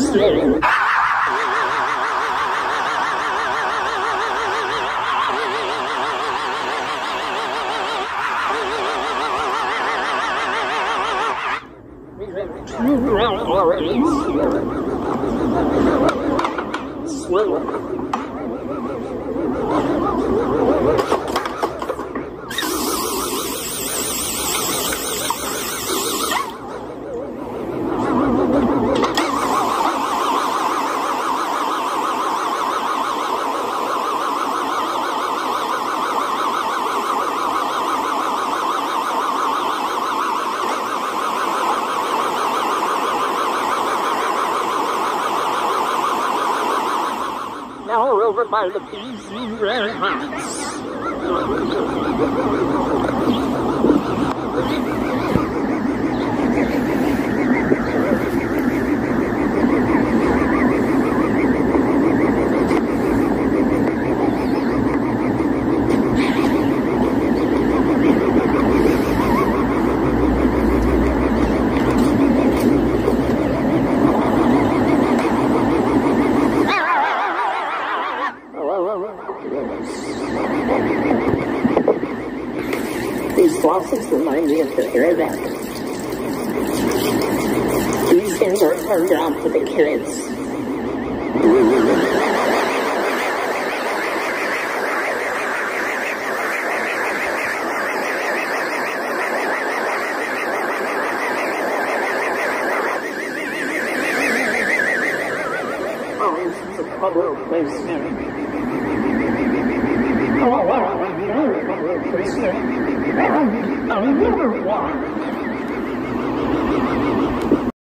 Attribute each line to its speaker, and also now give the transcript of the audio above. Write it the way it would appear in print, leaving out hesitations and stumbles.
Speaker 1: Now we're over by the PC warehouse. These flosses remind me of the Airback. These things are turned out for the kids. Oh, this is a public place here. Oh, wow. I remember one.